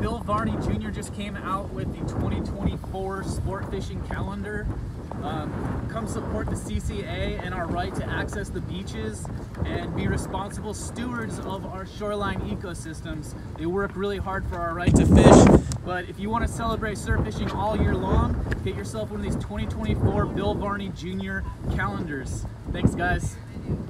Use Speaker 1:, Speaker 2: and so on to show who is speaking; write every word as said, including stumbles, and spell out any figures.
Speaker 1: Bill Varney Junior just came out with the twenty twenty-four Sport Fishing Calendar. Um, come support the C C A and our right to access the beaches and be responsible stewards of our shoreline ecosystems. They work really hard for our right to fish, but if you want to celebrate surf fishing all year long, get yourself one of these twenty twenty-four Bill Varney Junior calendars. Thanks, guys.